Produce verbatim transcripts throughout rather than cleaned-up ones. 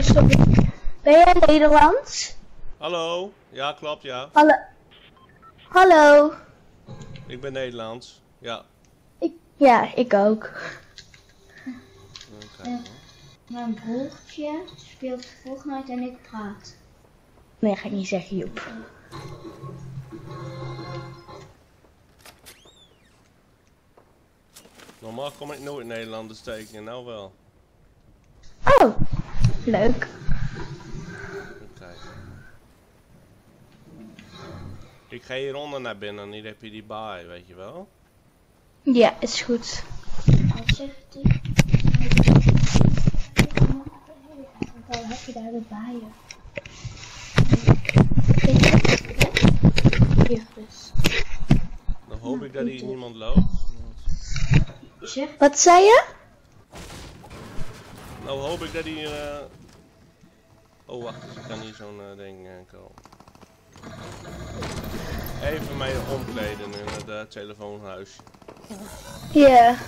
sorry. Ben jij Nederlands? Hallo? Ja, klopt, ja. Hallo. Hallo. Ik ben Nederlands. Ja. Ik, ja, ik ook. Uh, mijn broertje speelt Fortnite en ik praat. Nee, ga ik niet zeggen, Joep. Normaal kom ik nooit Nederlanders tegen, nou wel. Oh, leuk. Oké. Ik ga hieronder naar binnen, hier heb je die baai, weet je wel? Ja, is goed. Wat zegt hij? Wat heb je daar de baaien? Hier dus. Dan hoop ik dat hier niemand loopt. Zeg, Wat zei je? Nou hoop ik dat hier... Uh... Oh wacht, dus ik kan hier zo'n uh, ding uh, komen. Even mij omkleden in het uh, telefoonhuisje. Ja. Ja.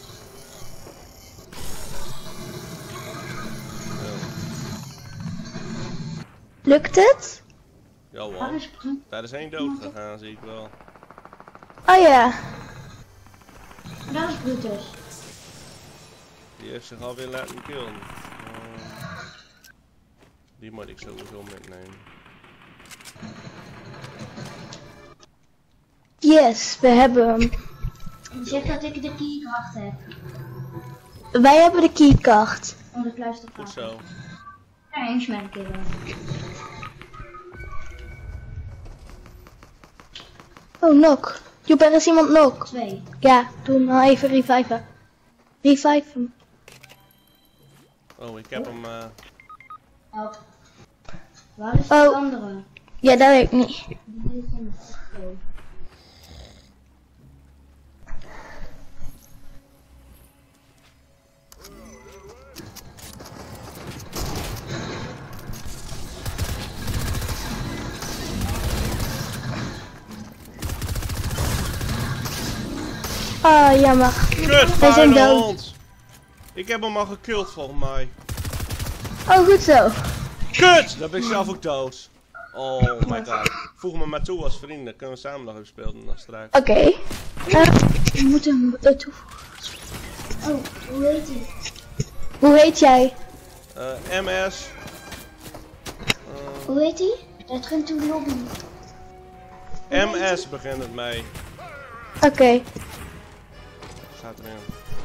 Lukt het? Jawel. Daar is één dood gegaan, zie ik wel. Oh ja. dat is Brutus. Die heeft zich alweer laten killen. Uh, die moet ik sowieso metnemen. Yes, we hebben hem. Zeg dat ik de keycard heb. Wij hebben de keycard. Om de kluis te Goed pakken. zo. Ja, eens met een keer wel. Oh, knock. Joep, er is iemand knock. Twee. Ja, doe hem nou even reviven. Revive hem. Oh, ik heb hem... Uh... Help. Waar is Oh. de andere? Ja, dat weet ik niet. Die is in de oh. Ah, jammer. Kut, Wij zijn vuile dood. hond! Ik heb hem al gekild volgens mij. Oh, goed zo. Kut! Dan ben ik zelf ook dood. Oh my god. Voeg me maar toe als vrienden. Kunnen we samen nog even spelen dan straks. Oké. Okay. Uh, we moeten hem uh, toevoegen. Oh, hoe heet die? Hoe heet jij? Uh, M S. Uh, Hoe heet die? Dat ging toen lobby. M S begint het mee. Oké. Okay. Staat erin.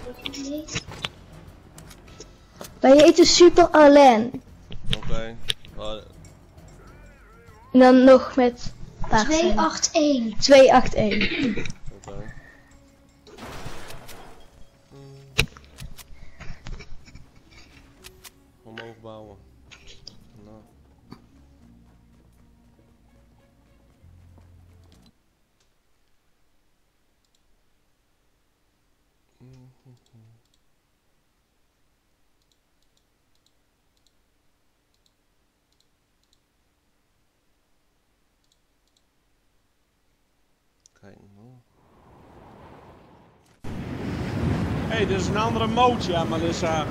Wij heten Super Alain. Oké. Okay. Uh, En dan nog met... twee acht één. twee acht één. Oké. Okay. Hmm. Omhoog bouwen. Nou. Kijk nou. Hé, hey, dit is een andere moot, ja, Melissa.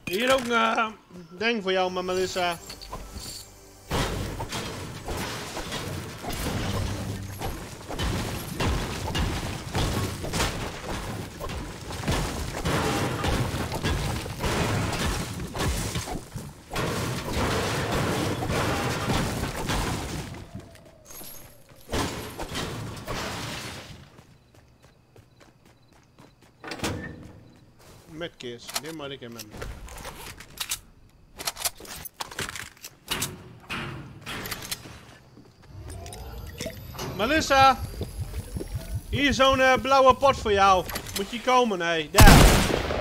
Hier ook een uh, ding voor jou, maar Melissa. Met keers, dit moet ik in met me. Melissa! Hier zo'n uh, blauwe pot voor jou. Moet je komen, hé. Hey. Daar.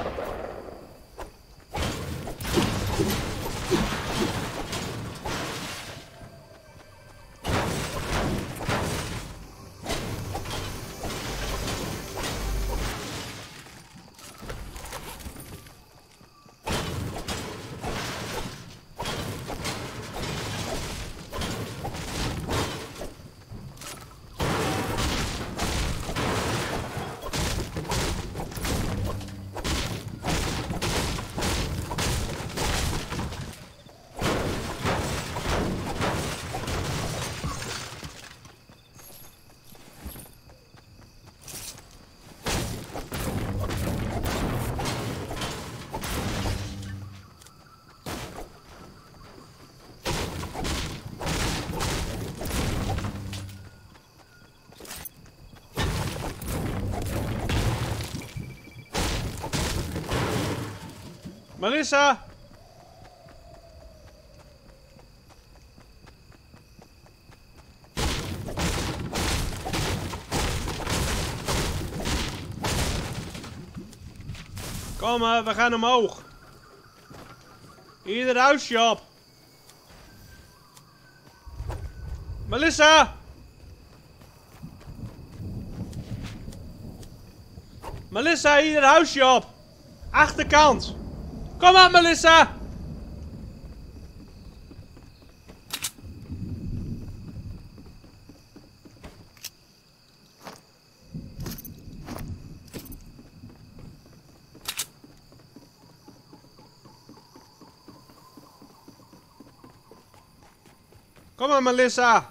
Melissa! Kom maar, we gaan omhoog. Hier het huisje op. Melissa! Melissa, hier het huisje op. Achterkant. Kom maar, Melissa! Kom maar, Melissa!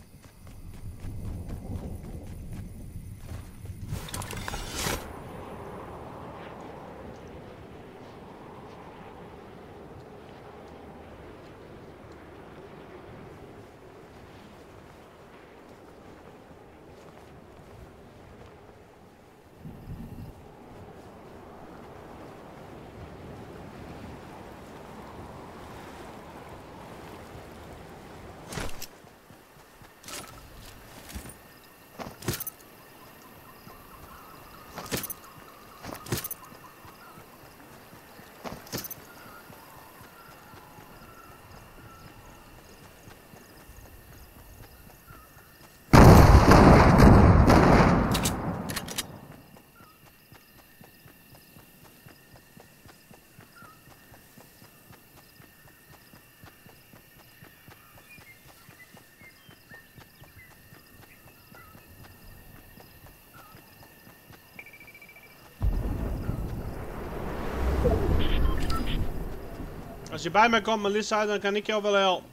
Als je bij mij komt, Melissa, dan kan ik jou wel helpen.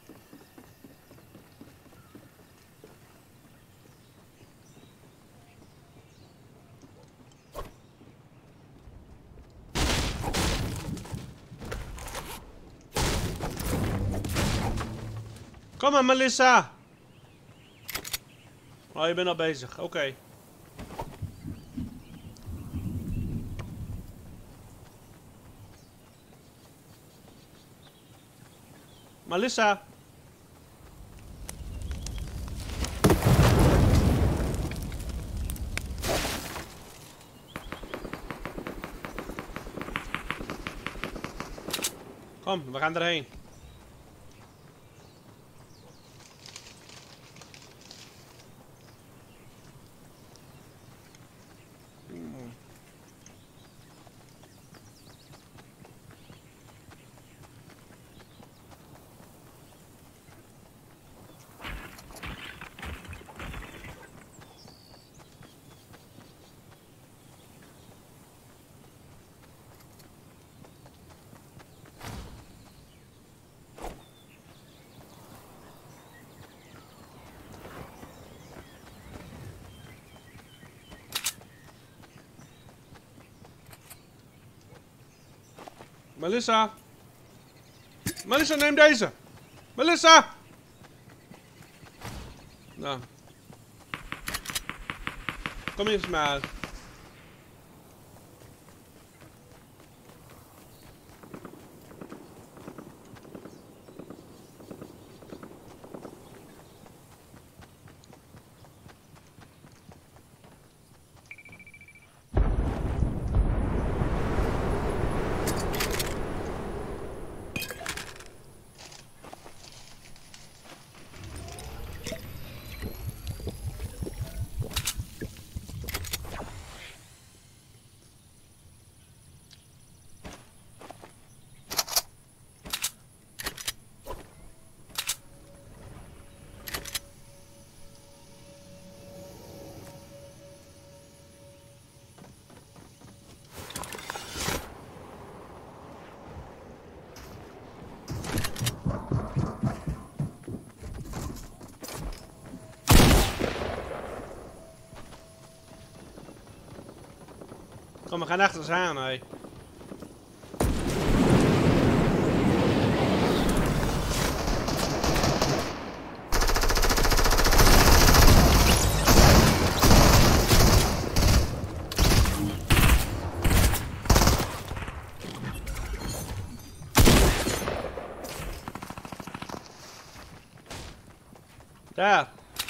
Kom maar, Melissa. Oh, je bent al bezig. Oké. Okay. Melissa. Kom, we gaan erheen. Melissa. Melissa, neem deze. Melissa. Nou. Kom eens maar. Kom, we gaan achter ze aan, hé. Daar.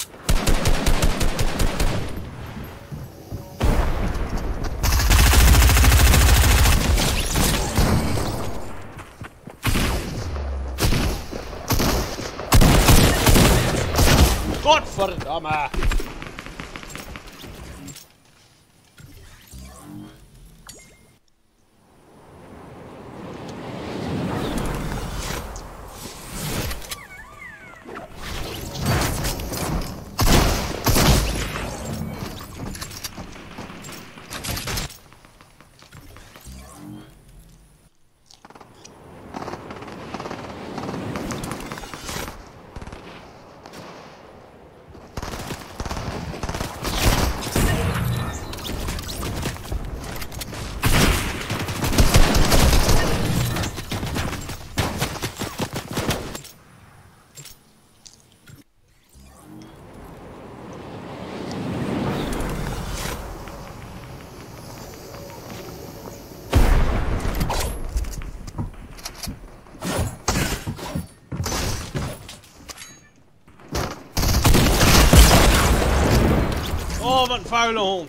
Godverdamme! Oh, wat een vuile hond.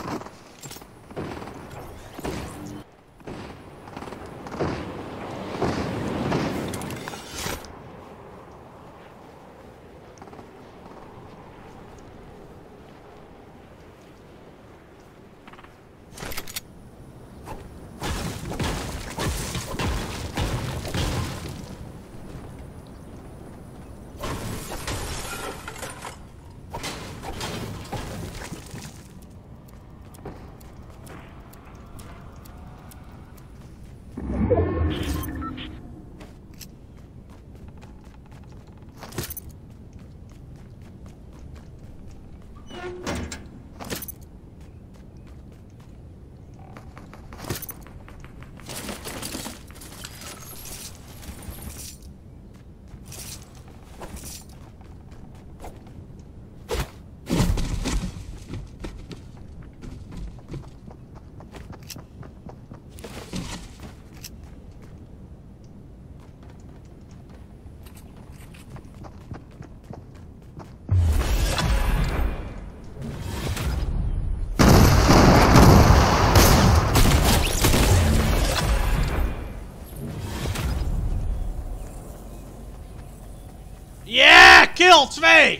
Yeah, kill twee!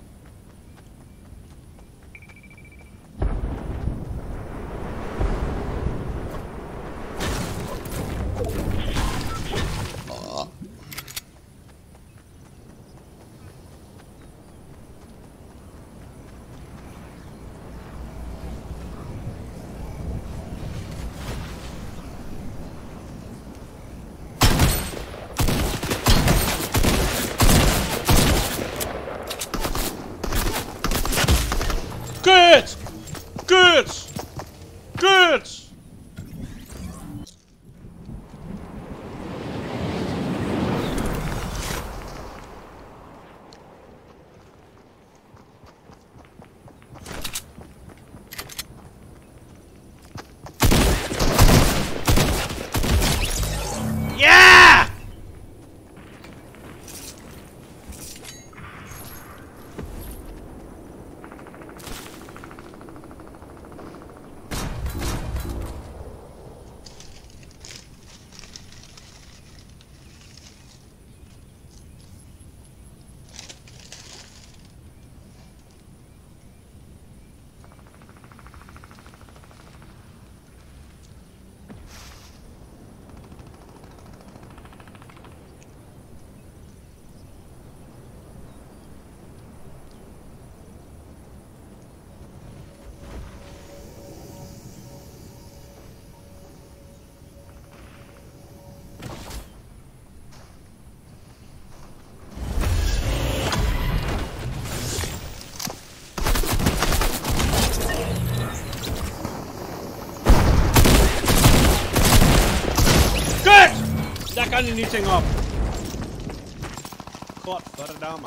Kut! Kut! Kut! kan hij niet zingen op. Godverdamme.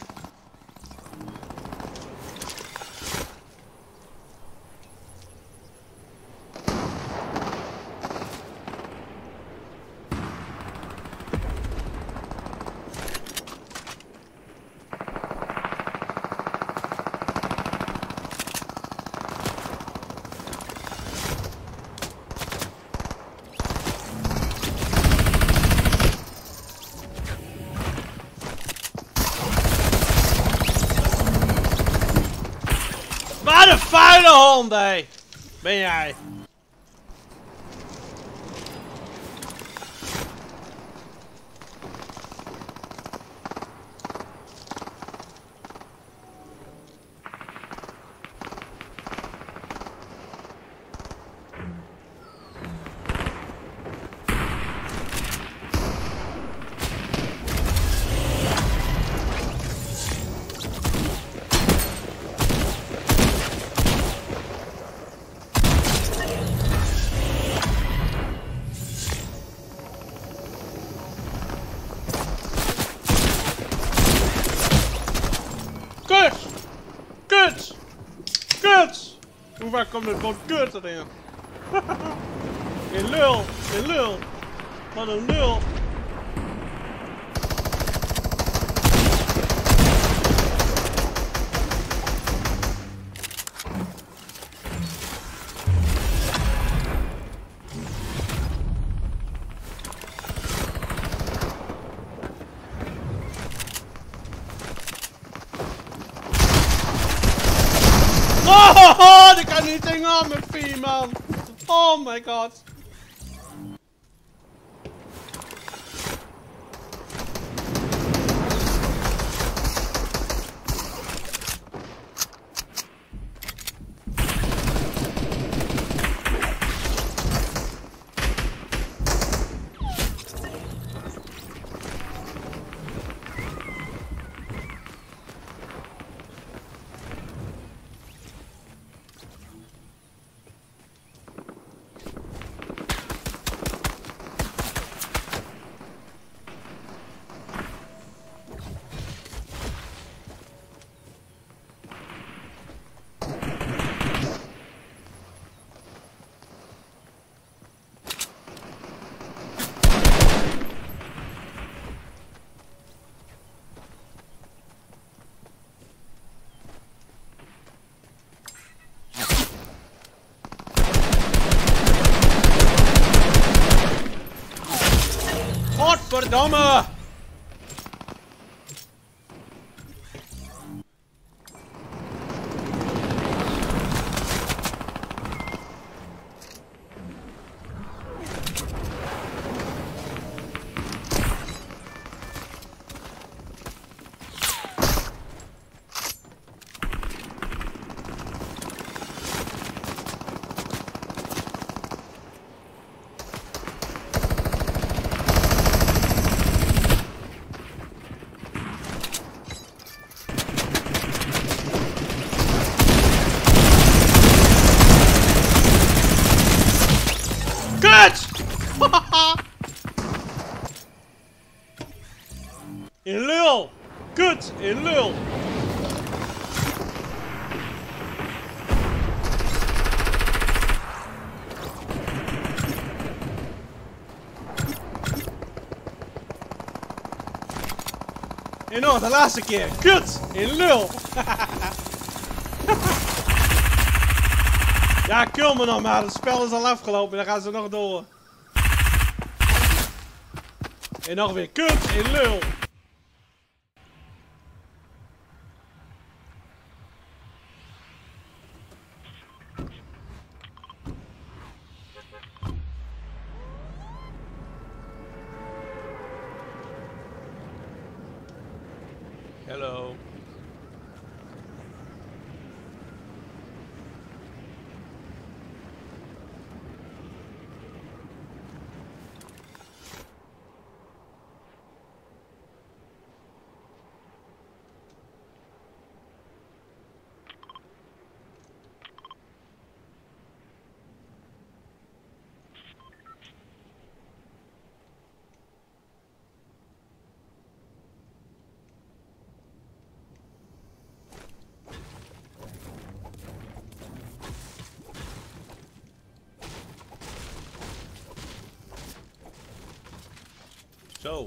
Wat een vuile hond, hé! Ben jij? Kut! Kut! Kut! Hoe vaak komt het woord kut erin? In lul! In lul! Wat een lul! Oh, die kan niet zingen aan mijn vier, man. Oh my god. Godverdamme! Kut! In lul! Kut! In lul! En nog de laatste keer. Kut! In lul! Ja, kill me nog maar. Het spel is al afgelopen. Dan gaan ze nog door. En nog weer kut in lul. Hello. Zo.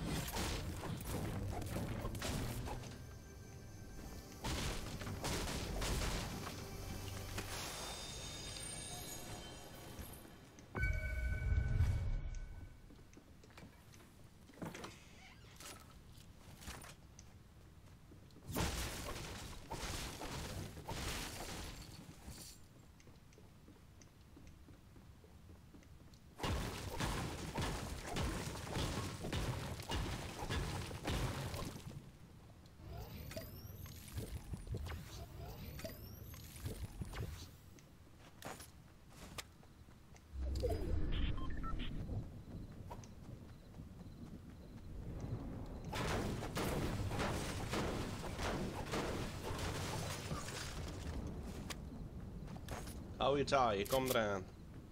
Hou je taai, ik kom eraan.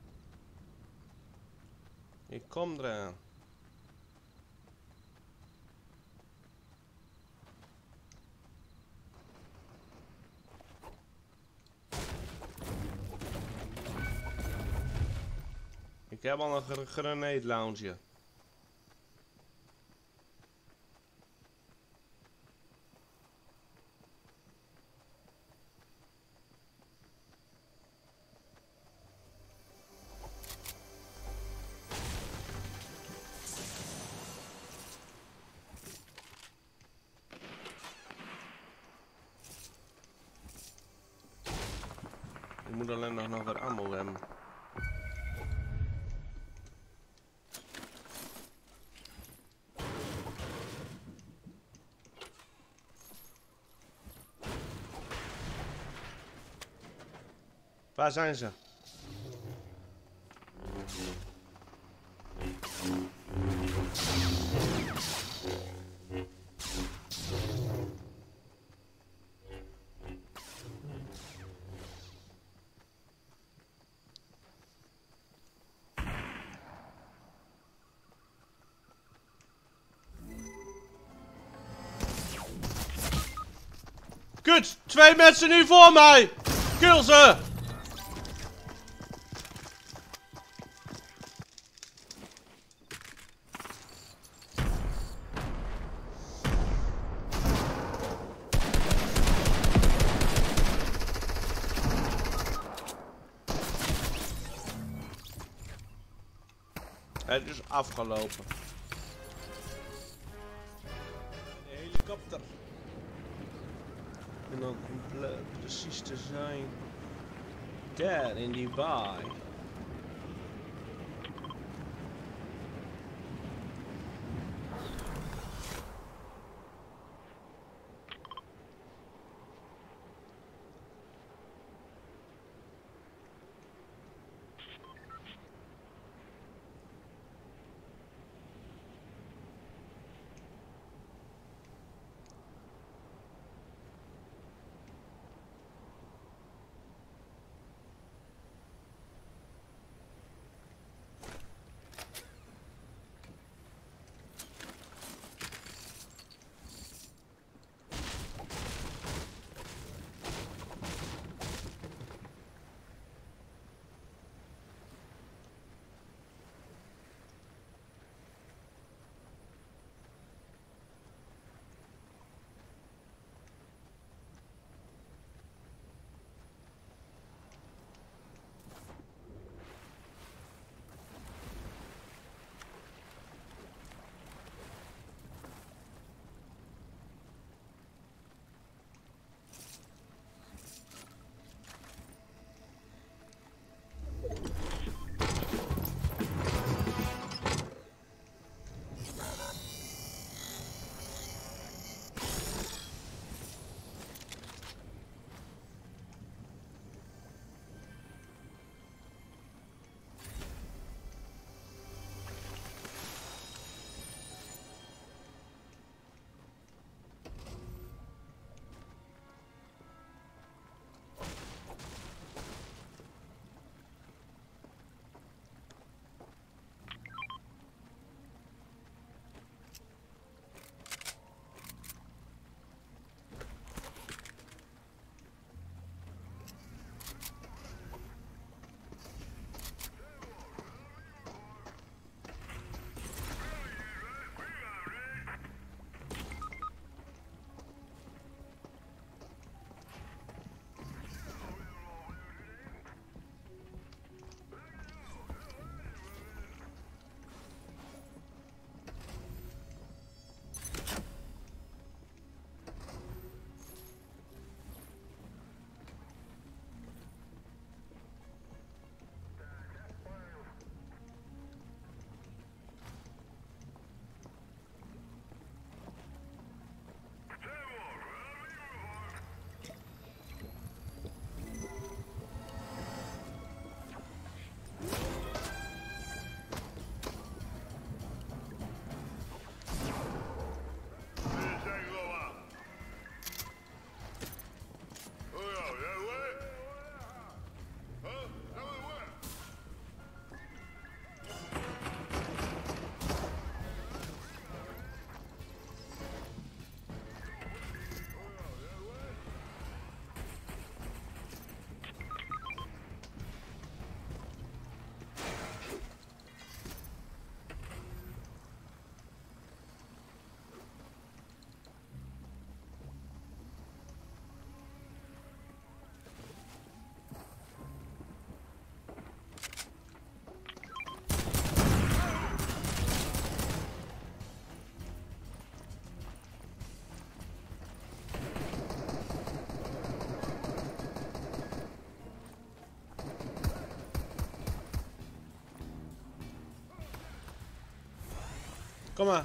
Ik kom eraan. Ik heb al een gr grenade launcher. Ik moet alleen nog nog wat ammo hebben. Waar zijn ze? Kut! Twee mensen nu voor mij! Kill ze! Het is afgelopen. De helikopter. En om precies te zijn. Daar in die baai. Kom maar.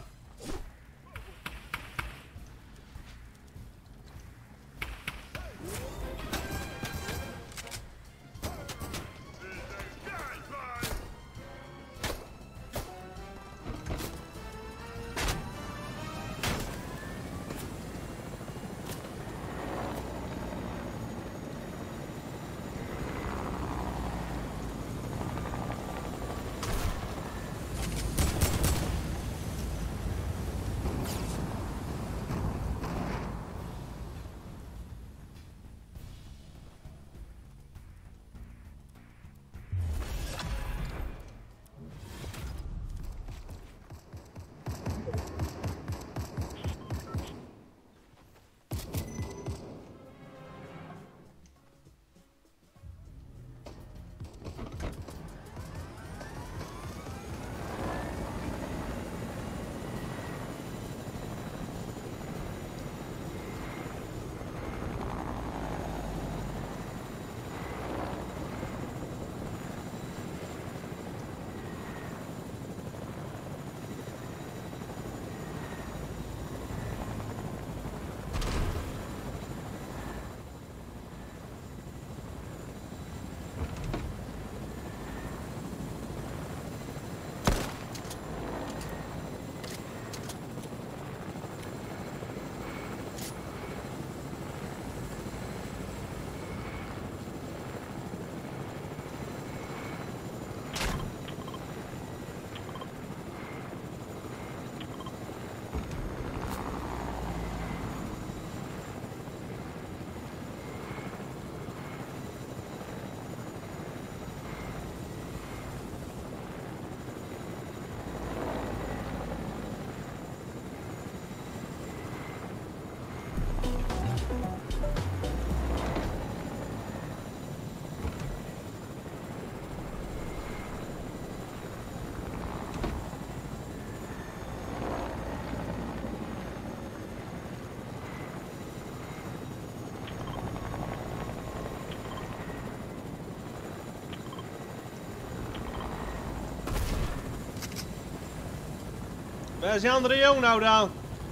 Waar is die andere jong nou dan?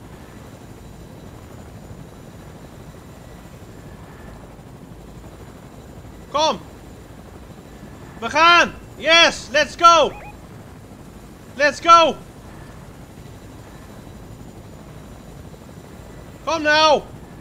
Kom! We gaan! Yes! Let's go! Let's go! Kom nou!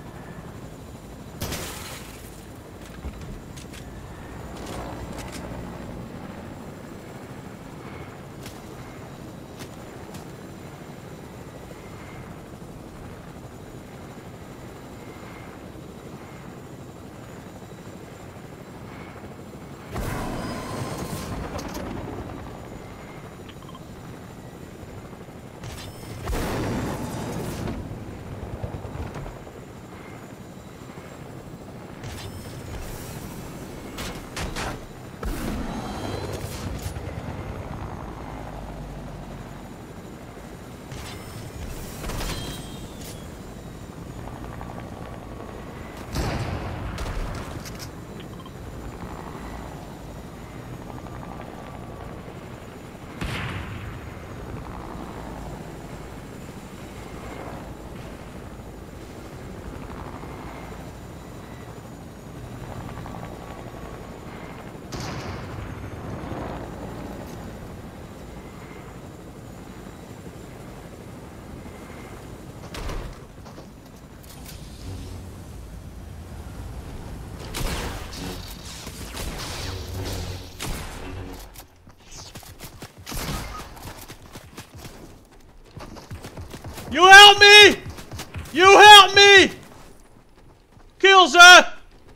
You help me! You help me! Kill ze!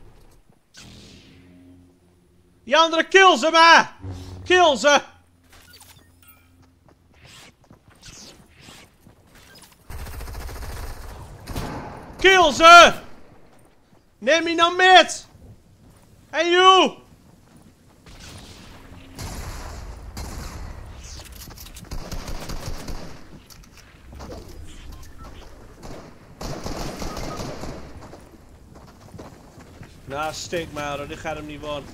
Die andere kill ze maar! Kill ze! Kill ze! Neem me nou met! Hey you! Nou, steek maar, hoor. Dit gaat hem niet worden.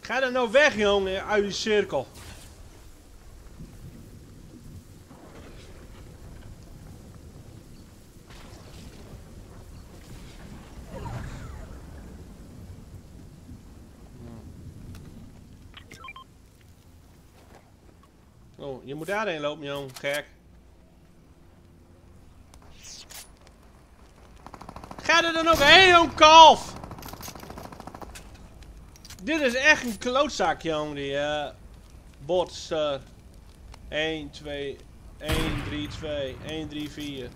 Ga er nou weg, jongen, uit die cirkel. Oh, je moet daarheen lopen, jong, gek. Ga er dan ook heen, jong, kalf! Dit is echt een klootzak, jong, die uh, bots. Uh, één, twee, één, drie, twee, één, drie, vier.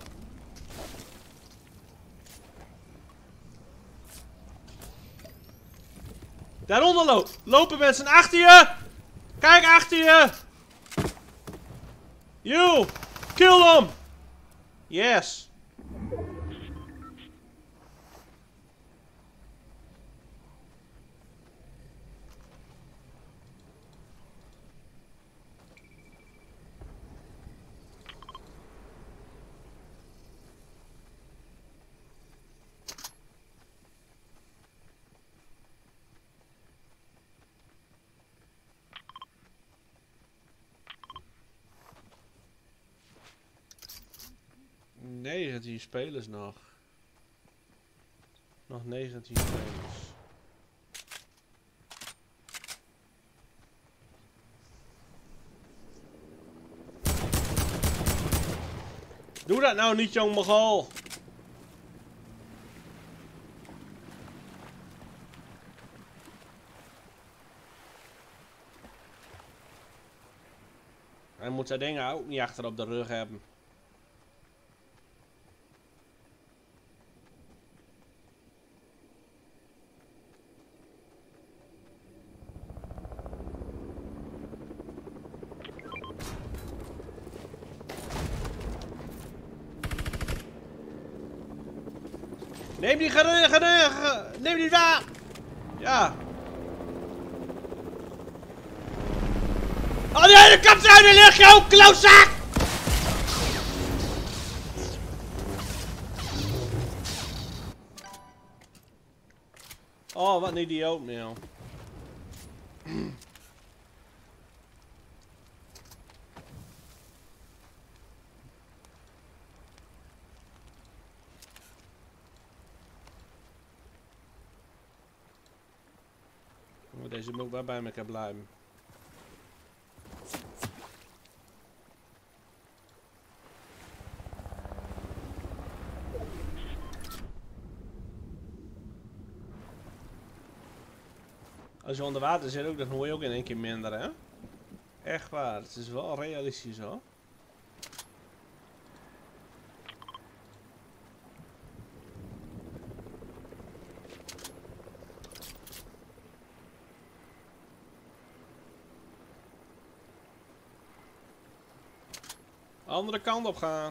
Daaronder lopen. Lopen mensen achter je! Kijk achter je! You! Kill them! Yes! negentien spelers nog. Nog negentien spelers. Doe dat nou niet, jong Mogol. Hij moet zijn dingen ook niet achter op de rug hebben. Neem die gerug, gerug, neem die waar. Ja. Oh nee, de kap uit de lucht, joh, klootzak! Oh, wat een idioot, nou. Deze moet wel bij elkaar blijven. Als je onder water zit ook, dan hoor je ook in één keer minder, hè? Echt waar, het is wel realistisch hoor. Andere kant op gaan.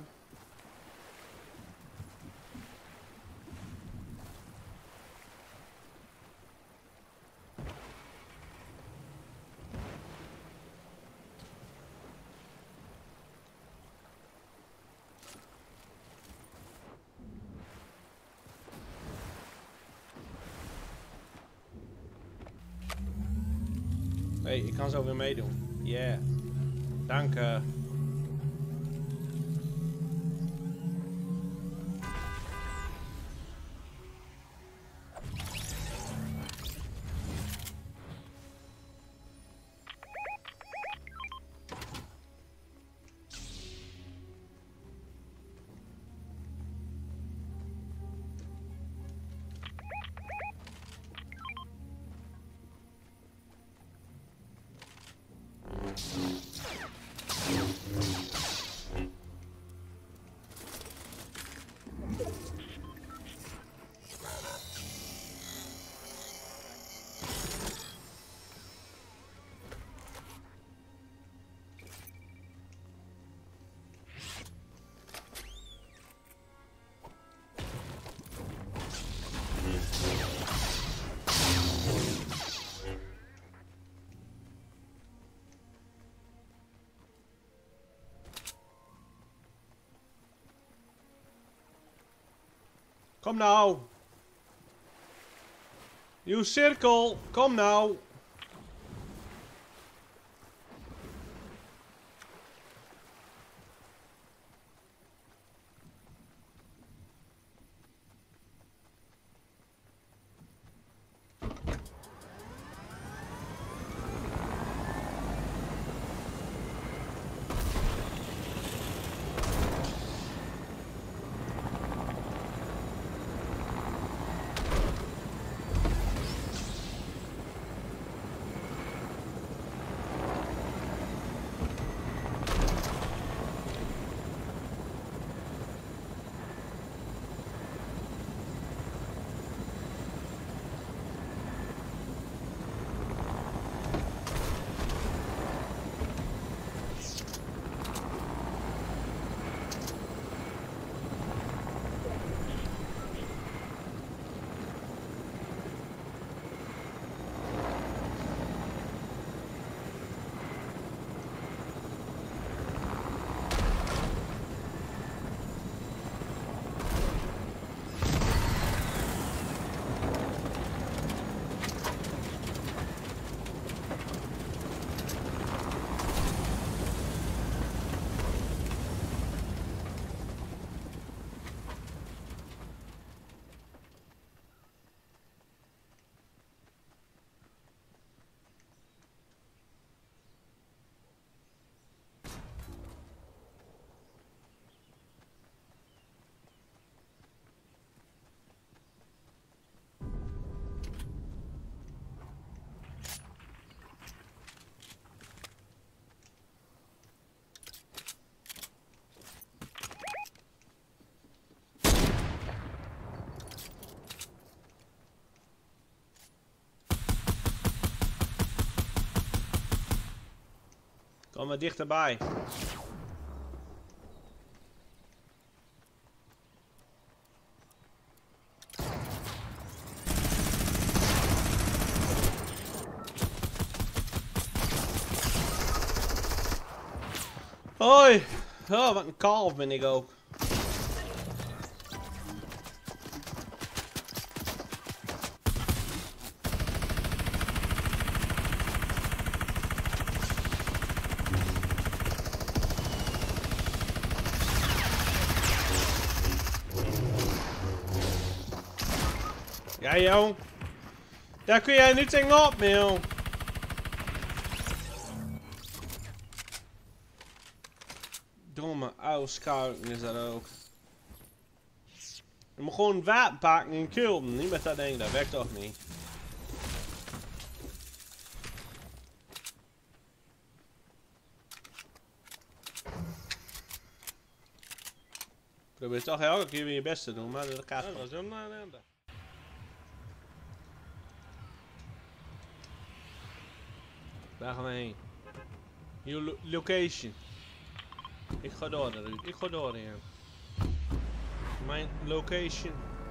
Hey, ik kan zo weer meedoen. Yeah. Dank je. Kom nou. Nieuw cirkel. Kom nou. Kom maar dichterbij. Hoi! Oh, wat een kalf ben ik ook. Ja, jong. Daar kun jij niet tegenop, joh. Domme oude scout is dat ook. Je moet gewoon wapen pakken en killen. Niet met dat ding, dat werkt toch niet. Probeer toch elke keer weer je best te doen, maar dat gaat ja, dat is een ellende. Daar gaan we heen. Your lo location. Ik ga door, Ruud. Ik ga door, ja. Mijn location.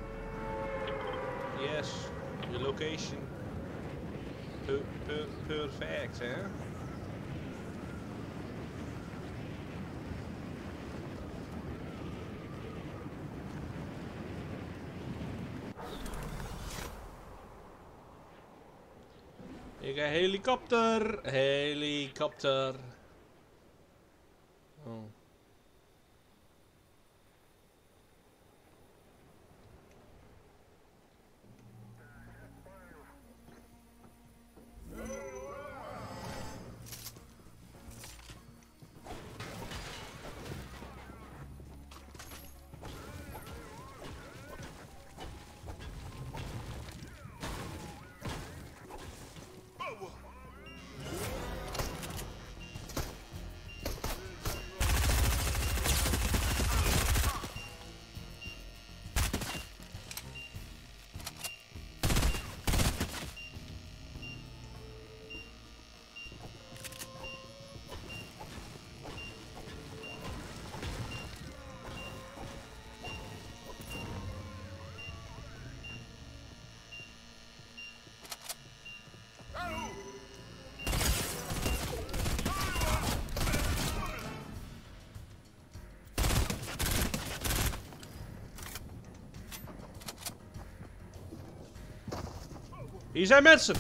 Yes. Your location. Per, per, perfect, hè? Ik ga helikopter. Helikopter. Oh. Hier zijn mensen!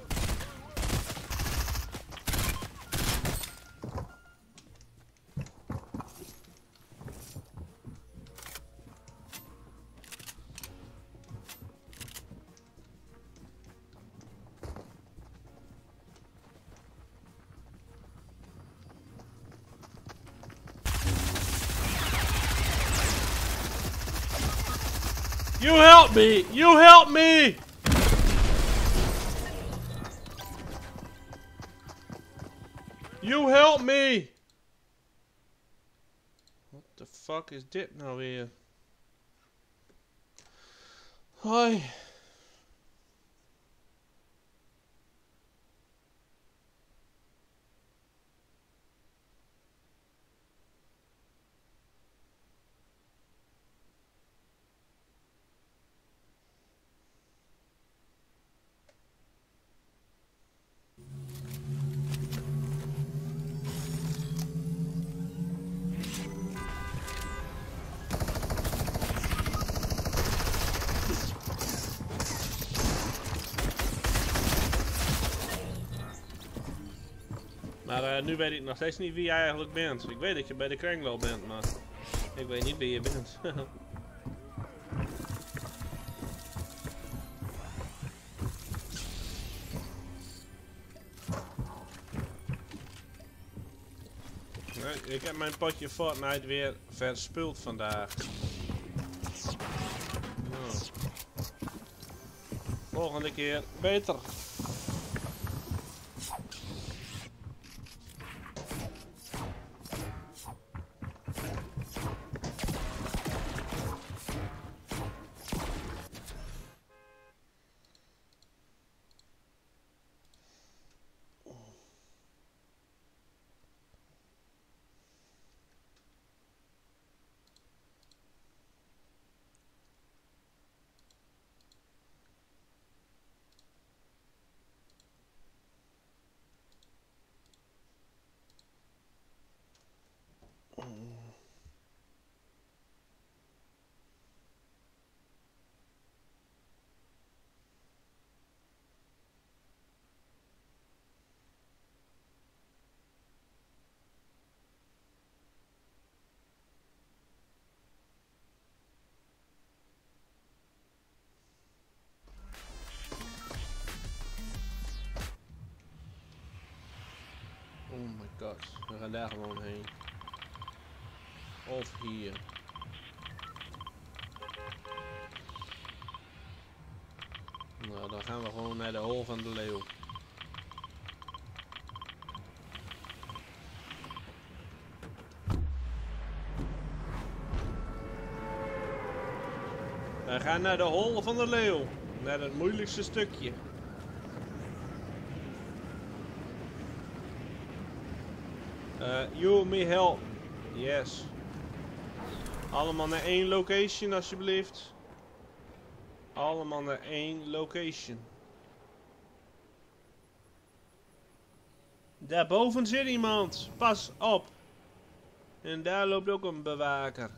You help me! You help me! You help me! What the fuck is dit nou weer? Hoi. Maar uh, nu weet ik nog steeds niet wie jij eigenlijk bent. Ik weet dat je bij de kringloop bent, maar ik weet niet wie je bent. Nee, ik heb mijn potje Fortnite weer verspuld vandaag. Nou. Volgende keer beter. god. We gaan daar gewoon heen. Of hier. Nou, dan gaan we gewoon naar de hol van de leeuw. We gaan naar de hol van de leeuw. Naar het moeilijkste stukje. Uh, you me help. Yes. Allemaal naar één location alsjeblieft. Allemaal naar één location. Daarboven zit iemand. Pas op. En daar loopt ook een bewaker.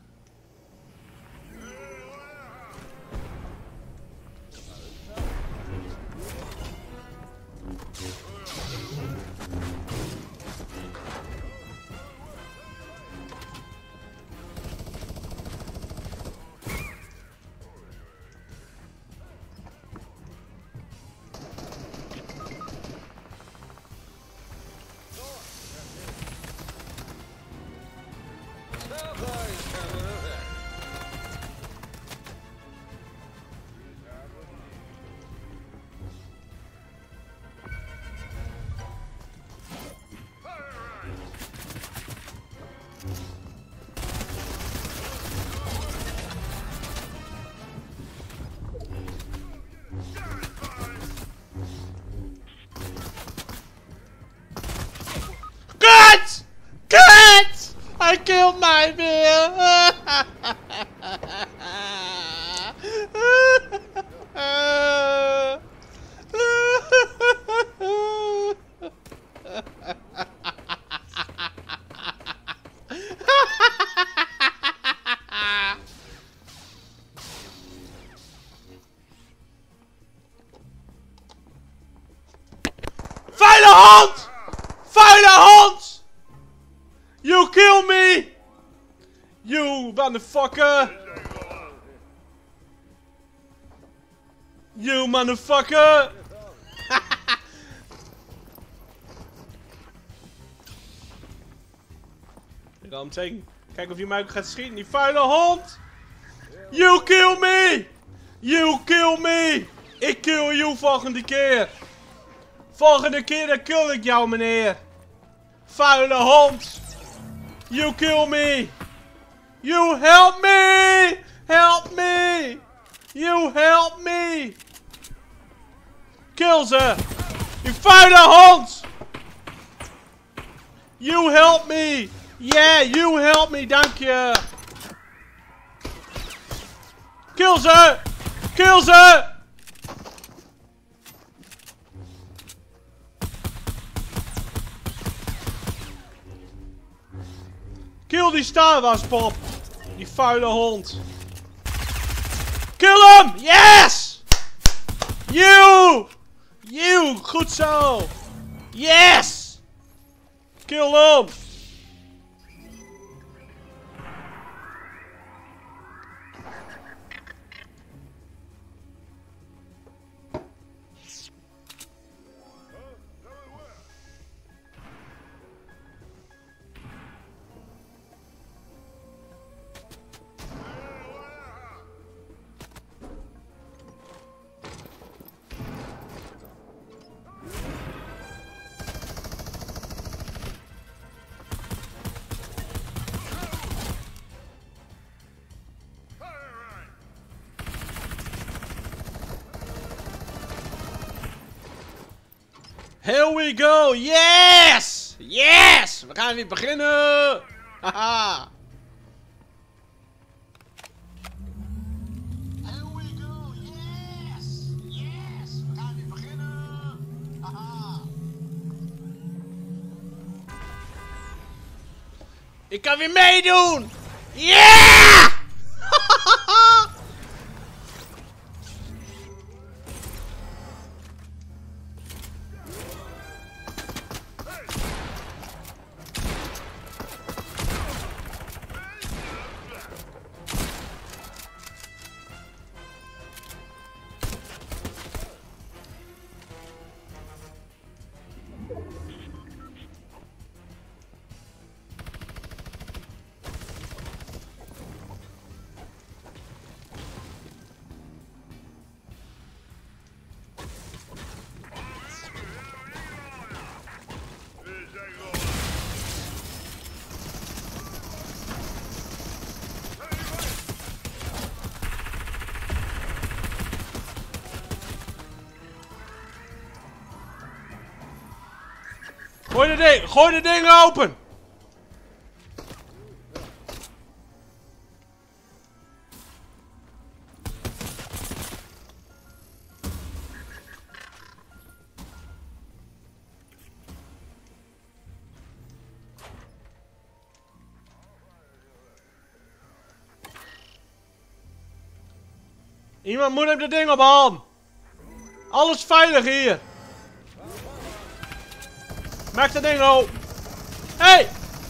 Cut! Cut! I killed my bear! Vuile hond! Vuile hond! You kill me! You motherfucker! You motherfucker! Ik ga hem tegen. Kijk of je mij ook gaat schieten, die vuile hond! You kill me! You kill me! Ik kill you volgende keer! Volgende keer dan kill ik jou, meneer! Vuile hond! You kill me! You help me! Help me! You help me! Kill ze! You vuile hond! You help me! Yeah, you help me, dank je! Kill ze! Kill ze! Kill die Star Wars pop! Die vuile hond! Kill hem! Yes! You! You! Goed zo! Yes! Kill hem! Here we go! Yes! Yes! We gaan weer beginnen! Haha! Here we go! Yes! Yes! We gaan weer beginnen! Haha! Ik kan weer meedoen! Yeah! Gooi de ding, gooi de ding open! Iemand moet hem de ding ophalen. Alles veilig hier. Maak dat ding open. Hey!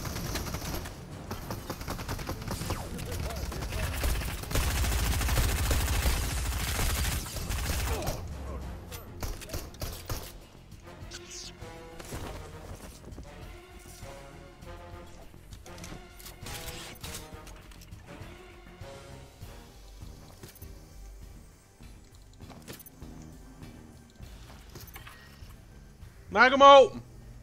Maak hem open.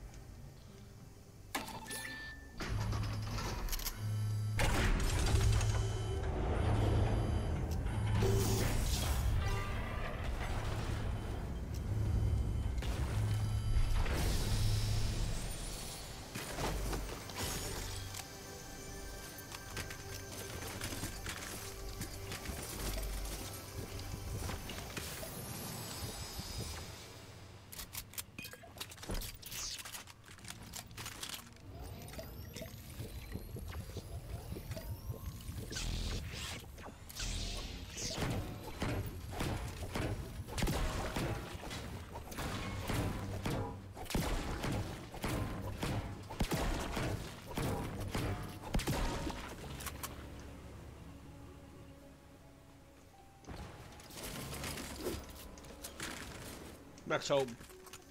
Maak ze open.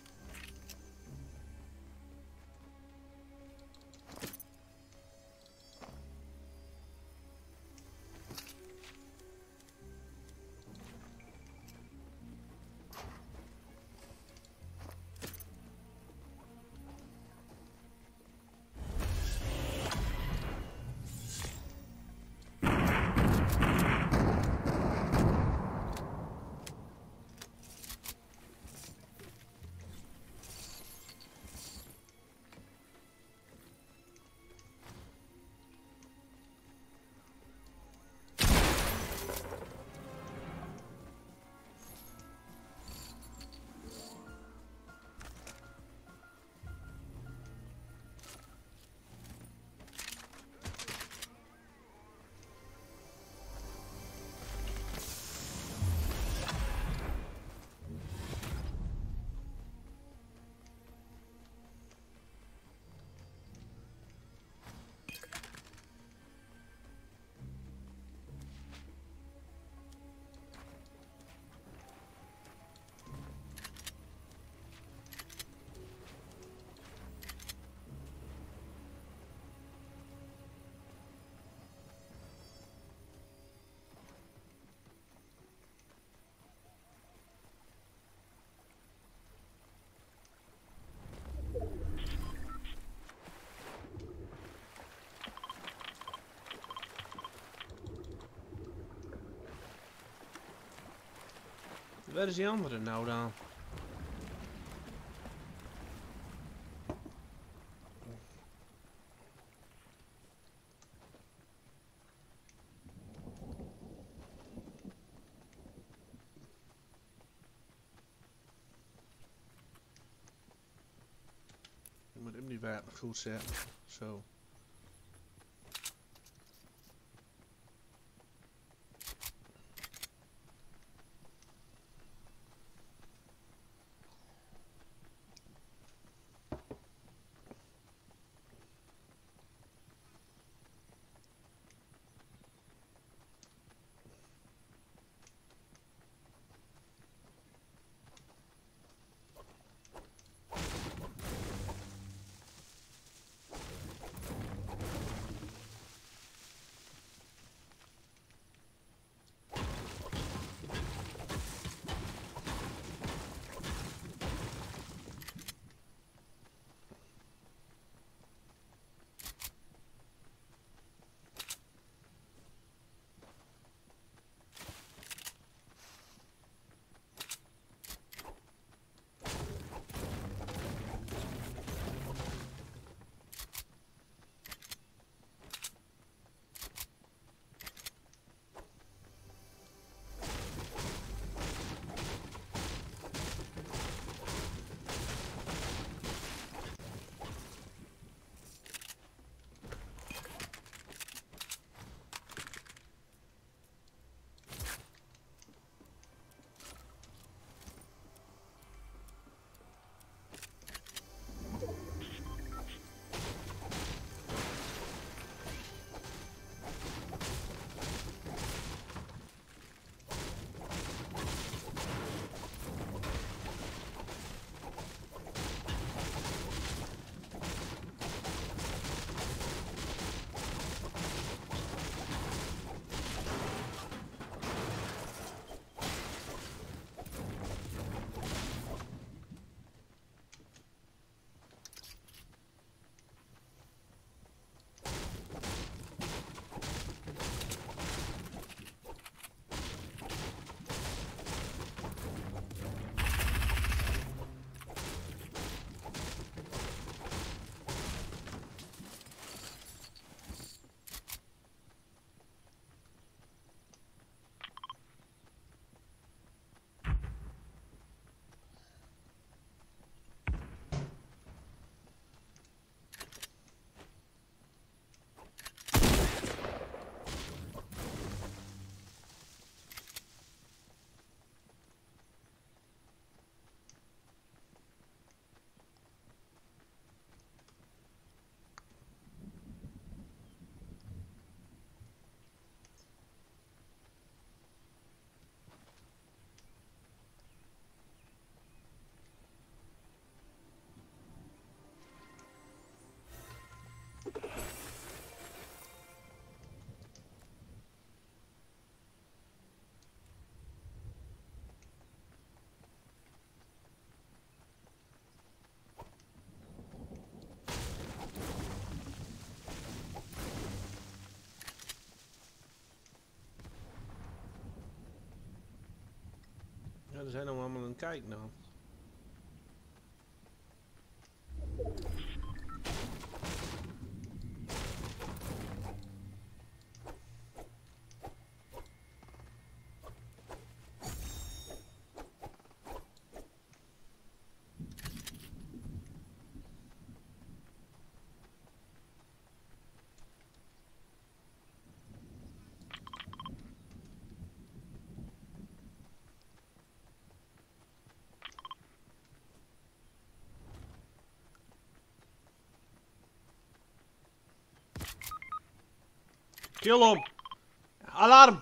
Waar is die andere nou dan? Ik moet hem die wapen goed zetten. Zo. kijken dan. Kill hem! Alarm!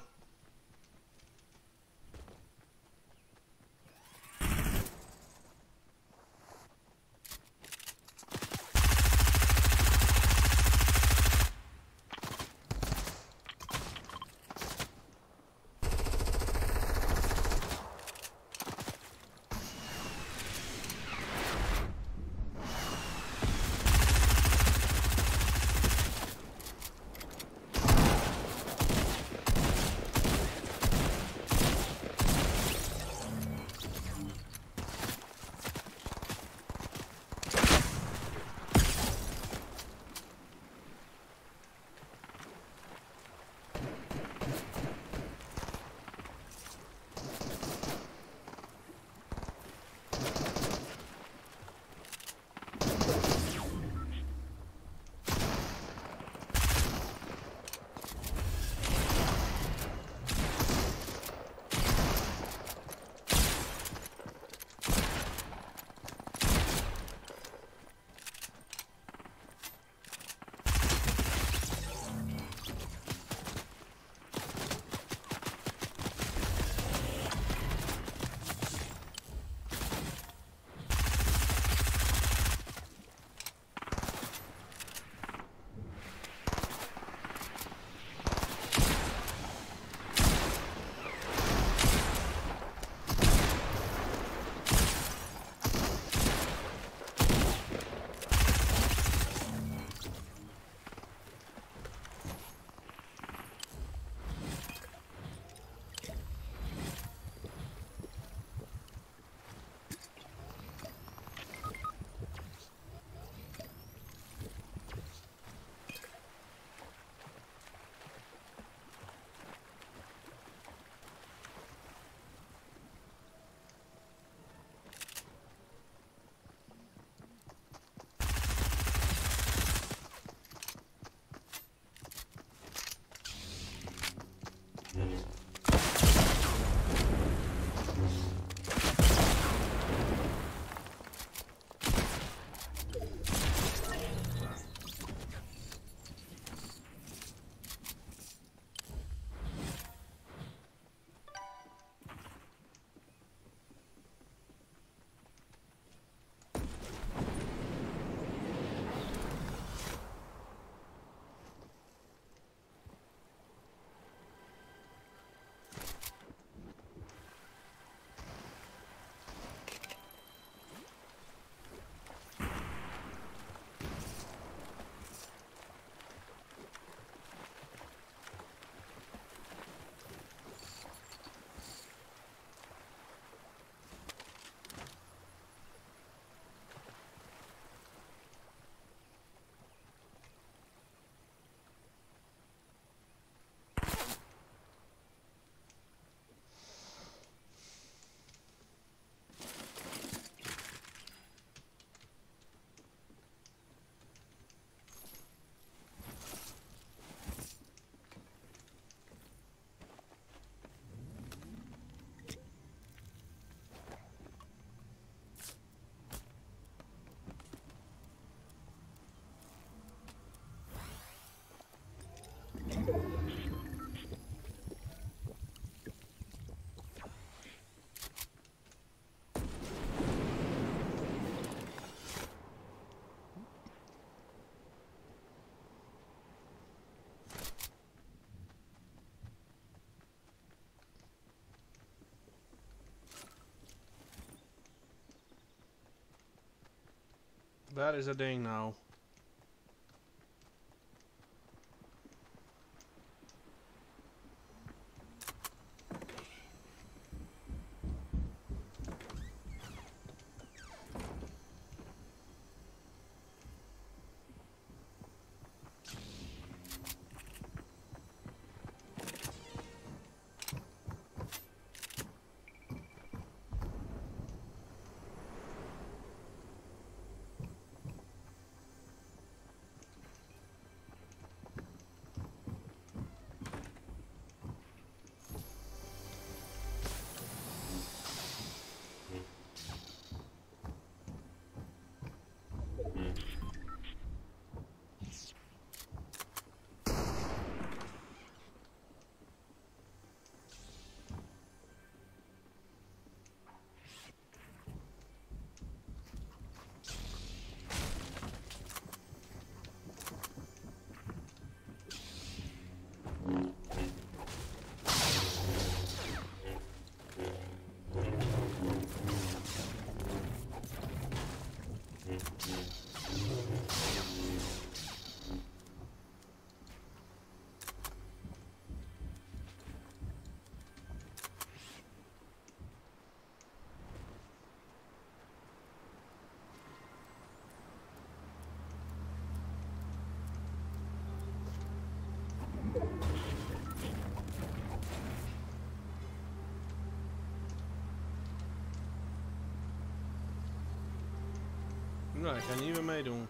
Waar is dat ding nou? Nou, ik ga niet meer meedoen.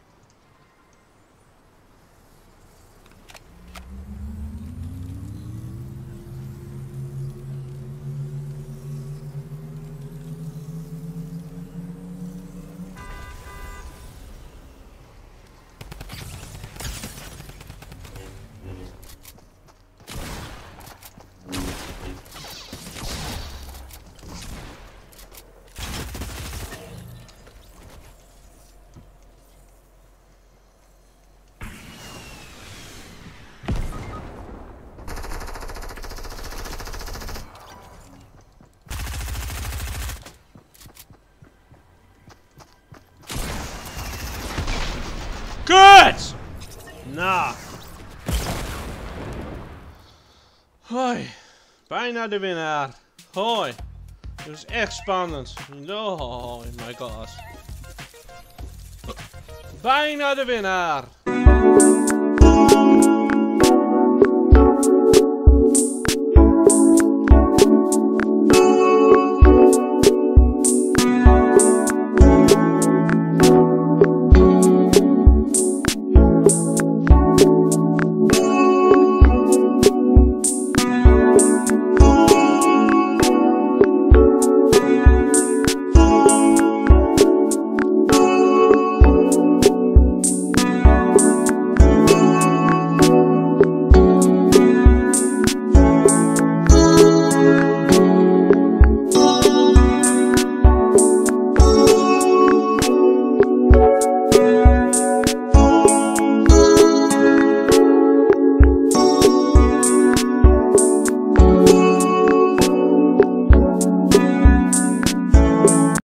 Kut! Nou. Hoi. Bijna de winnaar. Hoi. Dit is echt spannend. Oh my god. Bijna de winnaar.